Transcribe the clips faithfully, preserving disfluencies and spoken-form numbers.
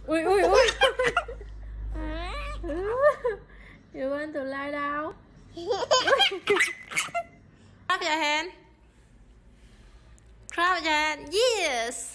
Ui ui ui. You want to lie down? Clap your hand. Clap your hand. Yes.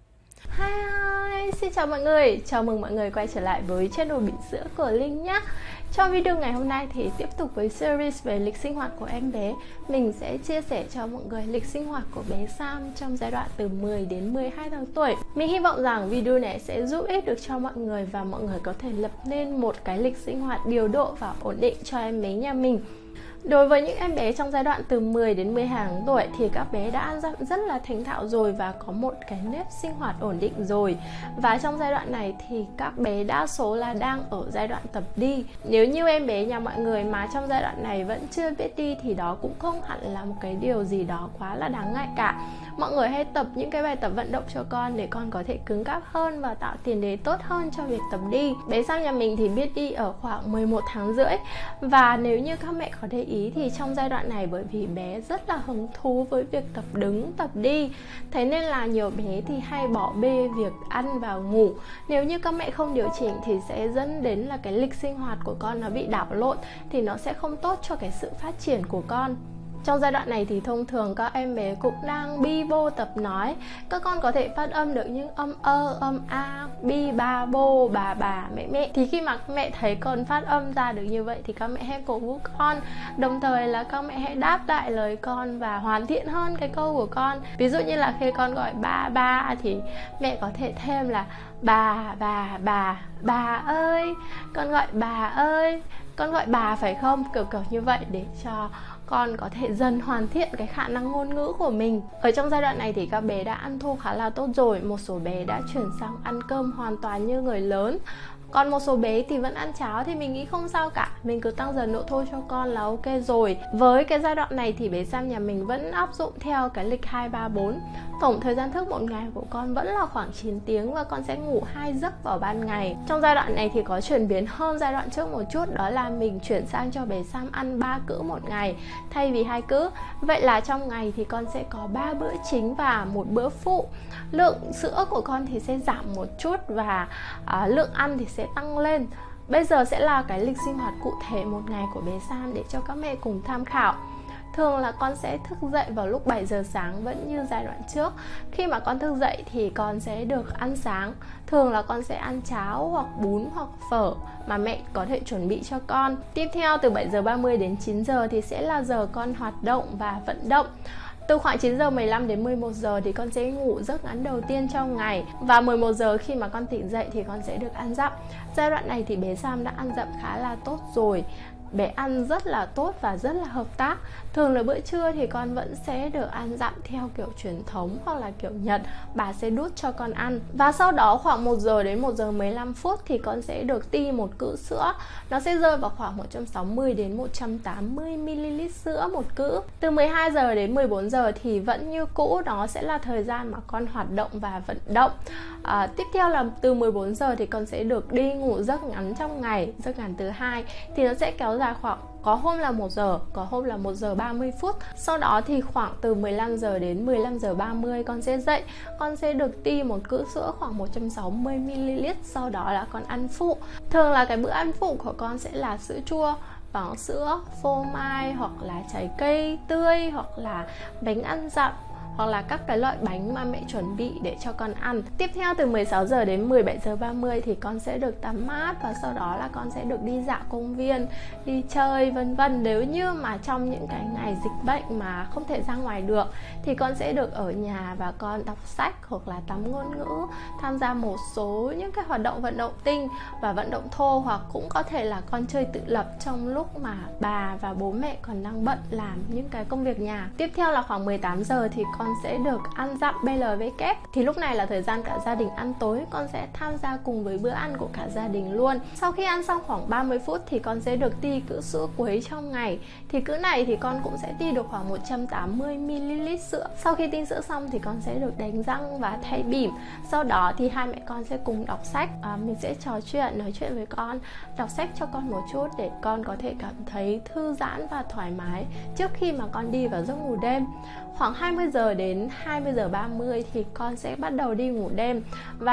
Hi, xin chào mọi người. Chào mừng mọi người quay trở lại với channel Bỉm Sữa của Linh nhé. Trong video ngày hôm nay thì tiếp tục với series về lịch sinh hoạt của em bé. Mình sẽ chia sẻ cho mọi người lịch sinh hoạt của bé Sam trong giai đoạn từ mười đến mười hai tháng tuổi. Mình hy vọng rằng video này sẽ giúp ích được cho mọi người và mọi người có thể lập nên một cái lịch sinh hoạt điều độ và ổn định cho em bé nhà mình. Đối với những em bé trong giai đoạn từ mười đến mười hai tháng tuổi thì các bé đã ăn dặm rất là thành thạo rồi và có một cái nếp sinh hoạt ổn định rồi. Và trong giai đoạn này thì các bé đa số là đang ở giai đoạn tập đi. Nếu như em bé nhà mọi người mà trong giai đoạn này vẫn chưa biết đi thì đó cũng không hẳn là một cái điều gì đó quá là đáng ngại cả. Mọi người hãy tập những cái bài tập vận động cho con để con có thể cứng cáp hơn và tạo tiền đề tốt hơn cho việc tập đi. Bé Sam nhà mình thì biết đi ở khoảng mười một tháng rưỡi. Và nếu như các mẹ có để ý thì trong giai đoạn này bởi vì bé rất là hứng thú với việc tập đứng, tập đi, thế nên là nhiều bé thì hay bỏ bê việc ăn và ngủ. Nếu như các mẹ không điều chỉnh thì sẽ dẫn đến là cái lịch sinh hoạt của con nó bị đảo lộn, thì nó sẽ không tốt cho cái sự phát triển của con. Trong giai đoạn này thì thông thường các em bé cũng đang bi bô tập nói. Các con có thể phát âm được những âm ơ, âm a, bi, ba, bô, bà, bà, mẹ, mẹ. Thì khi mà các mẹ thấy con phát âm ra được như vậy thì các mẹ hãy cổ vũ con. Đồng thời là các mẹ hãy đáp lại lời con và hoàn thiện hơn cái câu của con. Ví dụ như là khi con gọi ba, ba thì mẹ có thể thêm là bà, bà, bà, bà ơi. Con gọi bà ơi. Con gọi bà phải không? Kiểu kiểu như vậy để cho con có thể dần hoàn thiện cái khả năng ngôn ngữ của mình. Ở trong giai đoạn này thì các bé đã ăn thô khá là tốt rồi. Một số bé đã chuyển sang ăn cơm hoàn toàn như người lớn. Còn một số bé thì vẫn ăn cháo thì mình nghĩ không sao cả. Mình cứ tăng dần độ thôi cho con là ok rồi. Với cái giai đoạn này thì bé Sam nhà mình vẫn áp dụng theo cái lịch hai ba bốn. Tổng thời gian thức một ngày của con vẫn là khoảng chín tiếng và con sẽ ngủ hai giấc vào ban ngày. Trong giai đoạn này thì có chuyển biến hơn giai đoạn trước một chút, đó là mình chuyển sang cho bé Sam ăn ba cữ một ngày thay vì hai cữ. Vậy là trong ngày thì con sẽ có ba bữa chính và một bữa phụ. Lượng sữa của con thì sẽ giảm một chút và à, lượng ăn thì sẽ tăng lên. Bây giờ sẽ là cái lịch sinh hoạt cụ thể một ngày của bé Sam để cho các mẹ cùng tham khảo. Thường là con sẽ thức dậy vào lúc bảy giờ sáng vẫn như giai đoạn trước. Khi mà con thức dậy thì con sẽ được ăn sáng. Thường là con sẽ ăn cháo hoặc bún hoặc phở mà mẹ có thể chuẩn bị cho con. Tiếp theo từ bảy giờ ba mươi đến chín giờ thì sẽ là giờ con hoạt động và vận động. Từ khoảng chín giờ mười lăm đến mười một giờ thì con sẽ ngủ giấc ngắn đầu tiên trong ngày. Và mười một giờ khi mà con tỉnh dậy thì con sẽ được ăn dặm. Giai đoạn này thì bé Sam đã ăn dặm khá là tốt rồi. Bé ăn rất là tốt và rất là hợp tác. Thường là bữa trưa thì con vẫn sẽ được ăn dặm theo kiểu truyền thống hoặc là kiểu Nhật. Bà sẽ đút cho con ăn. Và sau đó khoảng một giờ đến một giờ mười lăm phút thì con sẽ được ti một cữ sữa. Nó sẽ rơi vào khoảng một trăm sáu mươi đến một trăm tám mươi mi li lít sữa một cữ. Từ mười hai giờ đến mười bốn giờ thì vẫn như cũ, đó sẽ là thời gian mà con hoạt động và vận động. à, Tiếp theo là từ mười bốn giờ thì con sẽ được đi ngủ giấc ngắn trong ngày. Giấc ngắn thứ hai thì nó sẽ kéo dài khoảng, có hôm là một giờ, có hôm là một giờ ba mươi phút. Sau đó thì khoảng từ mười lăm giờ đến mười lăm giờ ba mươi con sẽ dậy. Con sẽ được ti một cữ sữa khoảng một trăm sáu mươi mi li lít. Sau đó là con ăn phụ. Thường là cái bữa ăn phụ của con sẽ là sữa chua, bằng sữa, phô mai hoặc là trái cây tươi hoặc là bánh ăn dặm, hoặc là các cái loại bánh mà mẹ chuẩn bị để cho con ăn. Tiếp theo từ mười sáu giờ đến mười bảy giờ ba mươi thì con sẽ được tắm mát và sau đó là con sẽ được đi dạo công viên, đi chơi vân vân. Nếu như mà trong những cái ngày dịch bệnh mà không thể ra ngoài được thì con sẽ được ở nhà và con đọc sách hoặc là tắm ngôn ngữ, tham gia một số những cái hoạt động vận động tinh và vận động thô, hoặc cũng có thể là con chơi tự lập trong lúc mà bà và bố mẹ còn đang bận làm những cái công việc nhà. Tiếp theo là khoảng mười tám giờ thì con sẽ được ăn dặm bê lờ vê kép. Thì lúc này là thời gian cả gia đình ăn tối, con sẽ tham gia cùng với bữa ăn của cả gia đình luôn. Sau khi ăn xong khoảng ba mươi phút thì con sẽ được ti cữ sữa cuối trong ngày. Thì cữ này thì con cũng sẽ ti được khoảng một trăm tám mươi mi li lít sữa. Sau khi ti sữa xong thì con sẽ được đánh răng và thay bỉm. Sau đó thì hai mẹ con sẽ cùng đọc sách. à, Mình sẽ trò chuyện, nói chuyện với con, đọc sách cho con một chút để con có thể cảm thấy thư giãn và thoải mái trước khi mà con đi vào giấc ngủ đêm. Khoảng hai mươi giờ đến hai mươi giờ ba mươi thì con sẽ bắt đầu đi ngủ đêm. Và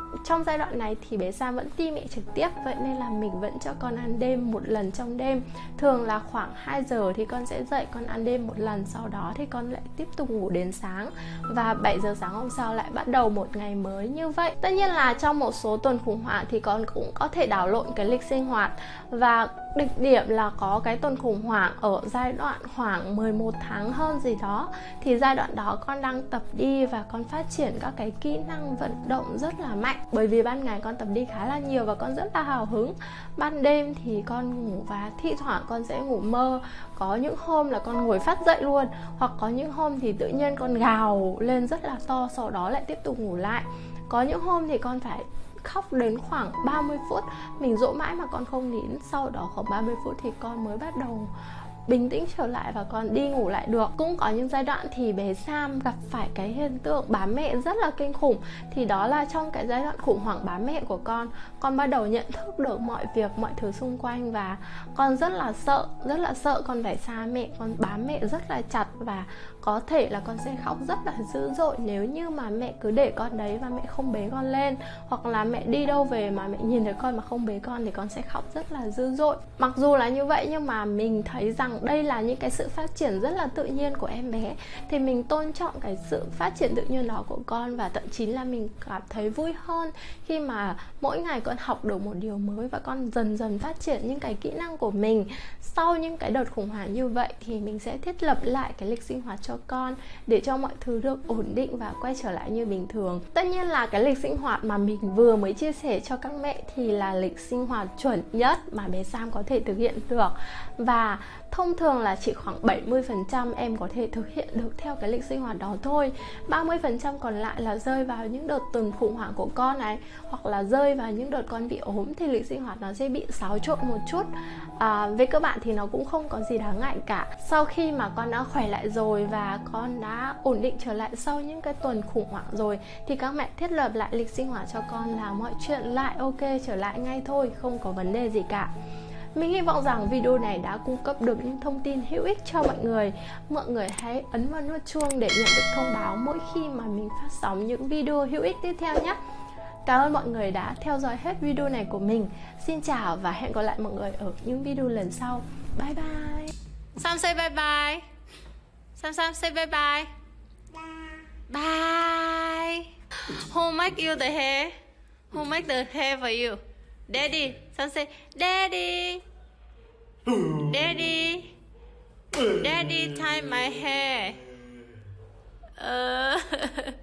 trong giai đoạn này thì bé Sam vẫn ti mẹ trực tiếp, vậy nên là mình vẫn cho con ăn đêm một lần trong đêm. Thường là khoảng hai giờ thì con sẽ dậy con ăn đêm một lần, sau đó thì con lại tiếp tục ngủ đến sáng, và bảy giờ sáng hôm sau lại bắt đầu một ngày mới như vậy. Tất nhiên là trong một số tuần khủng hoảng thì con cũng có thể đảo lộn cái lịch sinh hoạt, và đỉnh điểm là có cái tuần khủng hoảng ở giai đoạn khoảng mười một tháng hơn gì đó, thì giai đoạn đó con đang tập đi và con phát triển các cái kỹ năng vận động rất là mạnh. Bởi vì ban ngày con tập đi khá là nhiều và con rất là hào hứng, ban đêm thì con ngủ và thi thoảng con sẽ ngủ mơ. Có những hôm là con ngồi phát dậy luôn, hoặc có những hôm thì tự nhiên con gào lên rất là to, sau đó lại tiếp tục ngủ lại. Có những hôm thì con phải khóc đến khoảng ba mươi phút, mình dỗ mãi mà con không nín. Sau đó khoảng ba mươi phút thì con mới bắt đầu bình tĩnh trở lại và con đi ngủ lại được. Cũng có những giai đoạn thì bé Sam gặp phải cái hiện tượng bám mẹ rất là kinh khủng. Thì đó là trong cái giai đoạn khủng hoảng bám mẹ của con, con bắt đầu nhận thức được mọi việc, mọi thứ xung quanh, và con rất là sợ, rất là sợ con phải xa mẹ, con bám mẹ rất là chặt, và có thể là con sẽ khóc rất là dữ dội nếu như mà mẹ cứ để con đấy và mẹ không bế con lên, hoặc là mẹ đi đâu về mà mẹ nhìn thấy con mà không bế con thì con sẽ khóc rất là dữ dội. Mặc dù là như vậy nhưng mà mình thấy rằng đây là những cái sự phát triển rất là tự nhiên của em bé, thì mình tôn trọng cái sự phát triển tự nhiên đó của con, và thậm chí là mình cảm thấy vui hơn khi mà mỗi ngày con học được một điều mới và con dần dần phát triển những cái kỹ năng của mình. Sau những cái đợt khủng hoảng như vậy thì mình sẽ thiết lập lại cái lịch sinh hoạt cho con để cho mọi thứ được ổn định và quay trở lại như bình thường. Tất nhiên là cái lịch sinh hoạt mà mình vừa mới chia sẻ cho các mẹ thì là lịch sinh hoạt chuẩn nhất mà bé Sam có thể thực hiện được, và thông thường là chỉ khoảng bảy mươi phần trăm em có thể thực hiện được theo cái lịch sinh hoạt đó thôi. Ba mươi phần trăm còn lại là rơi vào những đợt tuần khủng hoảng của con này, hoặc là rơi vào những đợt con bị ốm thì lịch sinh hoạt nó sẽ bị xáo trộn một chút. à, Về cơ bản thì nó cũng không có gì đáng ngại cả. Sau khi mà con đã khỏe lại rồi và con đã ổn định trở lại sau những cái tuần khủng hoảng rồi, thì các mẹ thiết lập lại lịch sinh hoạt cho con là mọi chuyện lại ok trở lại ngay thôi, không có vấn đề gì cả. Mình hy vọng rằng video này đã cung cấp được những thông tin hữu ích cho mọi người. Mọi người hãy ấn vào nút chuông để nhận được thông báo mỗi khi mà mình phát sóng những video hữu ích tiếp theo nhé. Cảm ơn mọi người đã theo dõi hết video này của mình. Xin chào và hẹn gặp lại mọi người ở những video lần sau. Bye bye. Sam say bye bye. Sam Sam say bye bye. Bye. Bye. Who make you the hair? Who make the hair for you? Daddy. Sam say Daddy. Daddy. Daddy tie my hair. Uh